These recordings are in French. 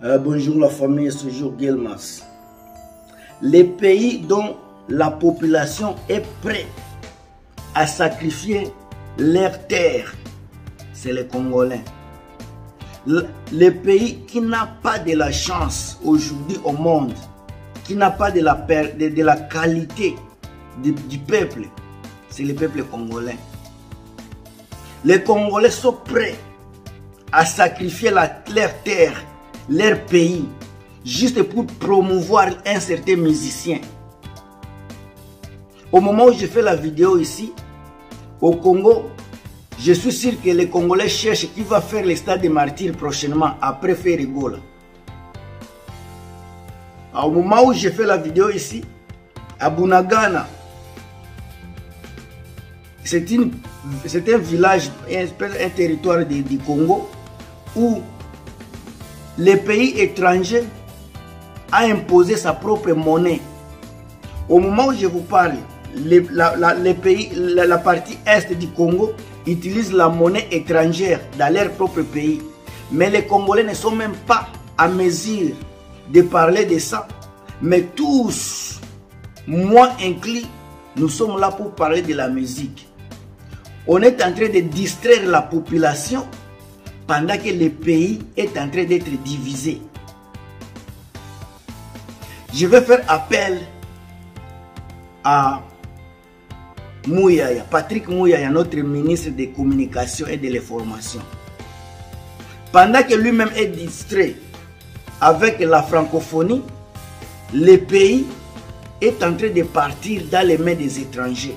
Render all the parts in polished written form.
Bonjour la famille, c'est jour Gelmas. Les pays dont la population est prête à sacrifier leur terre, c'est les Congolais. Le pays qui n'a pas de la chance aujourd'hui au monde, qui n'a pas de la qualité du peuple, c'est le peuple congolais. Les Congolais sont prêts à sacrifier leur terre, leur pays, juste pour promouvoir un certain musicien. Au moment où je fais la vidéo ici, au Congo, je suis sûr que les Congolais cherchent qui va faire le stade des martyrs prochainement, après Ferigola. Au moment où je fais la vidéo ici, à Bunagana, c'est un village, un territoire du Congo, où le pays étranger a imposé sa propre monnaie. Au moment où je vous parle, la partie est du Congo utilise la monnaie étrangère dans leur propre pays. Mais les Congolais ne sont même pas à mesure de parler de ça. Mais tous, moi inclus, nous sommes là pour parler de la musique. On est en train de distraire la population pendant que le pays est en train d'être divisé. Je vais faire appel à Mouyaya, Patrick Mouyaya, notre ministre des Communications et de l'Information. Pendant que lui-même est distrait avec la francophonie, le pays est en train de partir dans les mains des étrangers.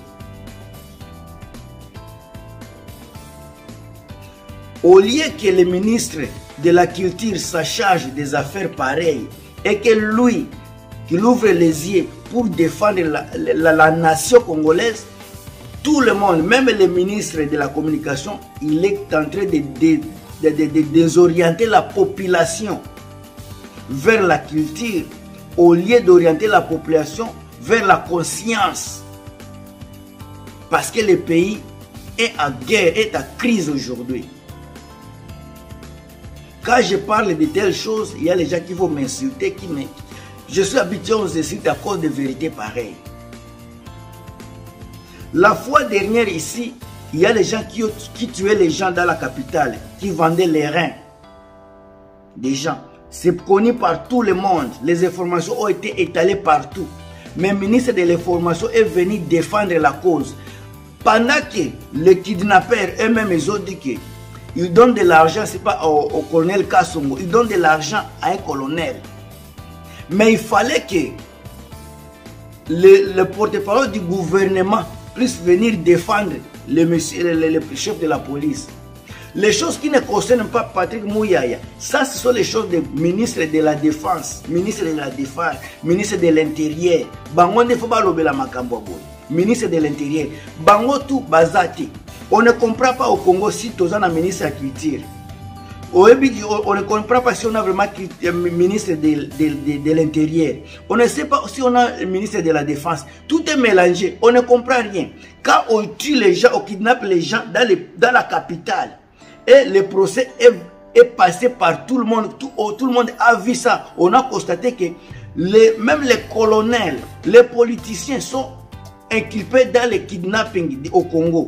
Au lieu que le ministre de la Culture se charge des affaires pareilles et que lui, qu'il ouvre les yeux pour défendre la nation congolaise, tout le monde, même le ministre de la Communication, il est en train de désorienter la population vers la culture, au lieu d'orienter la population vers la conscience. Parce que le pays est en guerre, est en crise aujourd'hui. Quand je parle de telles choses, il y a les gens qui vont m'insulter, je suis habitué aux insultes à cause de vérités pareilles. La fois dernière ici, il y a les gens qui tuaient les gens dans la capitale, qui vendaient les reins des gens. C'est connu par tout le monde. Les informations ont été étalées partout. Mais le ministre de l'Information est venu défendre la cause. Pendant que les kidnappeurs eux-mêmes, ils ont dit qu'ils donnent de l'argent, c'est pas au colonel Kassongo, ils donnent de l'argent à un colonel. Mais il fallait que le porte-parole du gouvernement puisse venir défendre le chef de la police. Les choses qui ne concernent pas Patrick Mouyaya, ça ce sont les choses des ministres de la Défense, ministre de l'Intérieur. Bango ne faut pas l'obéir la makambo. Ministre de l'Intérieur. Bango tout bazati. On ne comprend pas au Congo si tu as un ministre de la Culture. On ne comprend pas si on a vraiment un ministre de l'Intérieur. On ne sait pas si on a un ministre de la Défense. Tout est mélangé. On ne comprend rien. Quand on tue les gens, on kidnappe les gens dans la capitale. Et le procès est passé par tout le monde. Tout le monde a vu ça. On a constaté que même les colonels, les politiciens sont inculpés dans le kidnapping au Congo.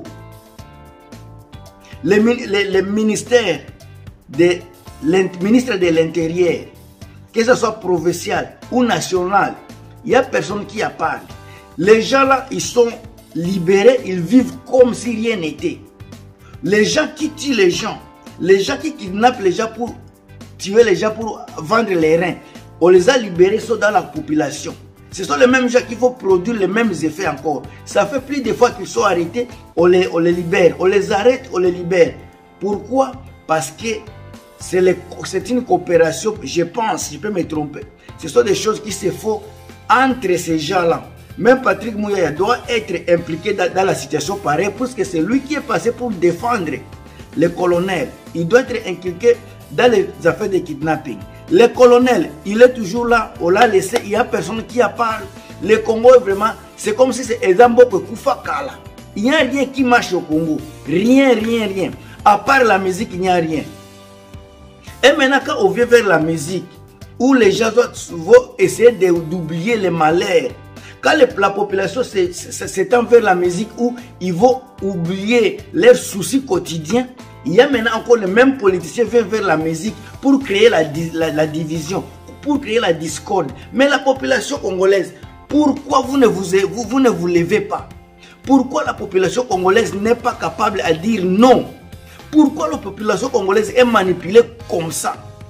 Les ministères ministre de l'Intérieur, que ce soit provincial ou national, il n'y a personne qui en parle. Les gens là, ils sont libérés, ils vivent comme si rien n'était. Les gens qui tuent les gens qui kidnappent les gens pour tuer les gens, pour vendre les reins, on les a libérés, sont dans la population. Ce sont les mêmes gens qui vont produire les mêmes effets encore. Ça fait plus de fois qu'ils sont arrêtés, on les libère. On les arrête, on les libère. Pourquoi? Parce que c'est une coopération, je pense, je peux me tromper. Ce sont des choses qui se font entre ces gens-là. Même Patrick Mouyaya doit être impliqué dans la situation pareille, puisque c'est lui qui est passé pour défendre les colonels. Il doit être impliqué dans les affaires de kidnapping. Le colonel, il est toujours là, on l'a laissé, il n'y a personne qui en parle. Le Congo est vraiment, c'est comme si c'est Ezambo Kufakala. Il n'y a rien qui marche au Congo. Rien. À part la musique, il n'y a rien. Et maintenant, quand on vient vers la musique, où les gens vont essayer d'oublier les malheurs. Quand la population s'étend vers la musique où ils vont oublier leurs soucis quotidiens, il y a maintenant encore les mêmes politiciens qui viennent vers la musique pour créer la division, pour créer la discorde. Mais la population congolaise, pourquoi vous ne vous levez pas? Pourquoi la population congolaise n'est pas capable à dire non? Pourquoi la population congolaise est manipulée comme ça?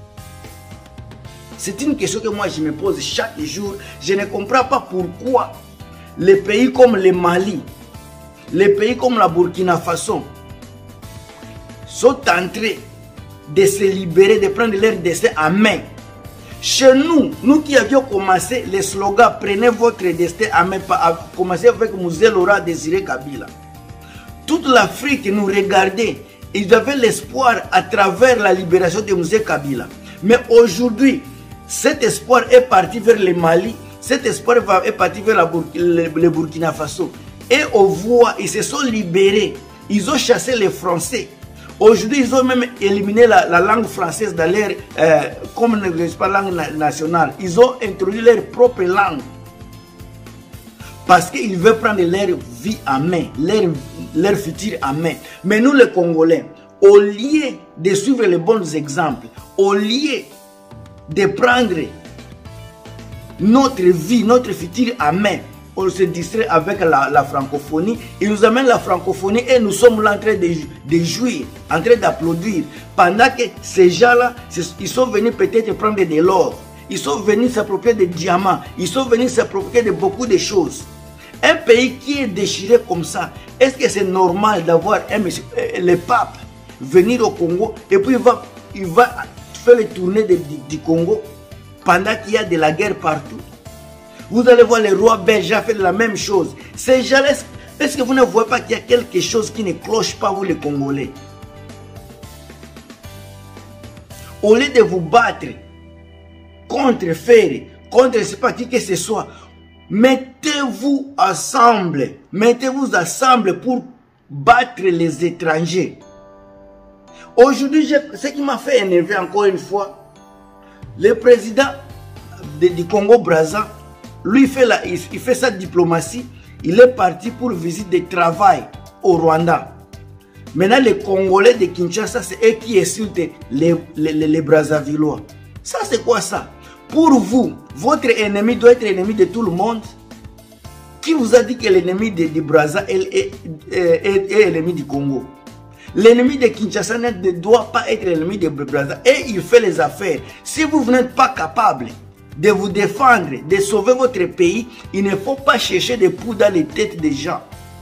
C'est une question que moi je me pose chaque jour. Je ne comprends pas pourquoi les pays comme le Mali, les pays comme la Burkina Faso sont en train de se libérer, de prendre leur destin en main. Chez nous, nous qui avions commencé les slogans « Prenez votre destin en main », a commencé avec Mzee Laurent Désiré Kabila. Toute l'Afrique nous regardait. Ils avaient l'espoir à travers la libération de Mzee Kabila. Mais aujourd'hui, cet espoir est parti vers le Mali, cet espoir est parti vers le Burkina Faso. Et on voit, ils se sont libérés. Ils ont chassé les Français. Aujourd'hui, ils ont même éliminé la langue française dans leur, comme ne pas langue nationale. Ils ont introduit leur propre langue. Parce qu'ils veulent prendre leur vie en main, leur futur en main. Mais nous, les Congolais, au lieu de suivre les bons exemples, au lieu de prendre notre vie, notre futur en main, on se distrait avec la francophonie. Ils nous amènent la francophonie et nous sommes là en train de jouir, en train d'applaudir. Pendant que ces gens-là, ils sont venus peut-être prendre de l'or. Ils sont venus s'approprier des diamants. Ils sont venus s'approprier de beaucoup de choses. Un pays qui est déchiré comme ça, est-ce que c'est normal d'avoir le pape venir au Congo et puis il va faire les tournées du Congo pendant qu'il y a de la guerre partout? Vous allez voir, les rois belges ont fait la même chose. Ces gens, est-ce que vous ne voyez pas qu'il y a quelque chose qui ne cloche pas, vous les Congolais? Au lieu de vous battre contre Ferré, contre je ne sais pas qui que ce soit, mettez-vous ensemble. Mettez-vous ensemble pour battre les étrangers. Aujourd'hui, ce qui m'a fait énerver encore une fois, le président du Congo-Brazza, lui, il fait sa diplomatie. Il est parti pour visite de travail au Rwanda. Maintenant, les Congolais de Kinshasa, c'est eux qui insultent les Brazzavillois. Ça, c'est quoi ça? Pour vous, votre ennemi doit être ennemi de tout le monde. Qui vous a dit que l'ennemi de Brazza est l'ennemi du Congo? L'ennemi de Kinshasa ne doit pas être l'ennemi de Brazza. Et il fait les affaires. Si vous n'êtes pas capable de vous défendre, de sauver votre pays, il ne faut pas chercher des poux dans les têtes des gens.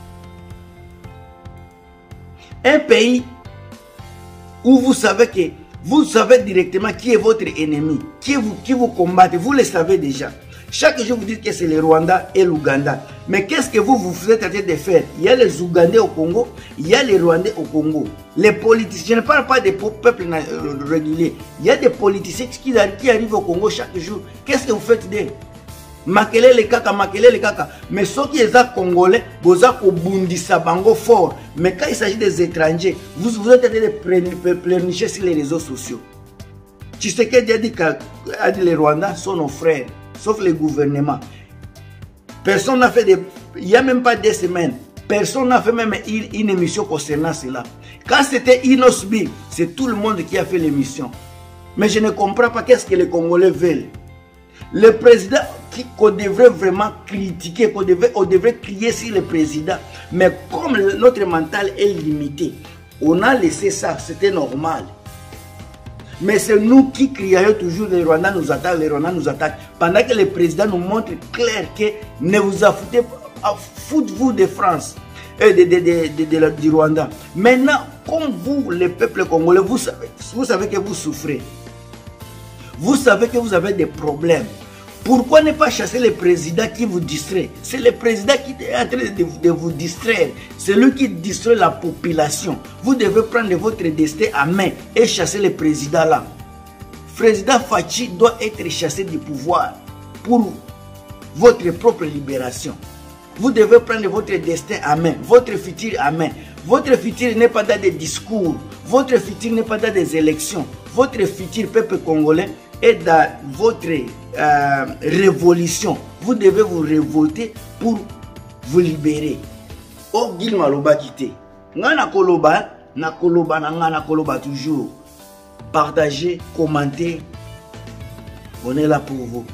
Un pays où vous savez directement qui est votre ennemi, qui vous combatte, vous le savez déjà. Chaque jour vous dites que c'est le Rwanda et l'Ouganda. Mais qu'est-ce que vous êtes en train de faire? Il y a les Ougandais au Congo, il y a les Rwandais au Congo. Les politiciens, je ne parle pas des peuples réguliers. Il y a des politiciens qui arrivent au Congo chaque jour. Qu'est-ce que vous faites d'eux? Makele le kaka. Mais ceux qui sont congolais, vous avez bundisa bango fort. Mais quand il s'agit des étrangers, vous êtes en train de pleurnicher sur les réseaux sociaux. Tshisekedi a dit que les Rwandais sont nos frères, sauf le gouvernement. Personne n'a fait il n'y a même pas 2 semaines, personne n'a fait même une émission concernant cela. Quand c'était Inosbi, c'est tout le monde qui a fait l'émission. Mais je ne comprends pas qu'est-ce que les Congolais veulent. Le président qu'on devrait vraiment critiquer, on devrait crier sur le président. Mais comme notre mental est limité, on a laissé ça, c'était normal. Mais c'est nous qui crions toujours les Rwandais nous attaquent, les Rwandais nous attaquent. Pendant que le président nous montre clair que ne vous affoutez pas, foutez-vous de France et du Rwanda. Maintenant, comme vous, le peuple congolais, vous savez que vous souffrez. Vous savez que vous avez des problèmes. Pourquoi ne pas chasser le président qui vous distrait? C'est le président qui est en train de vous distraire. C'est lui qui distrait la population. Vous devez prendre votre destin à main et chasser le président là. Le président Fachi doit être chassé du pouvoir pour votre propre libération. Vous devez prendre votre destin à main, votre futur à main. Votre futur n'est pas dans des discours. Votre futur n'est pas dans des élections. Votre futur, peuple congolais, est dans votre révolution. Vous devez vous révolter pour vous libérer. Oh, Gilma Loba quitte. Ngana koloba, na koloba, na ngana koloba toujours. Partagez, commentez. On est là pour vous.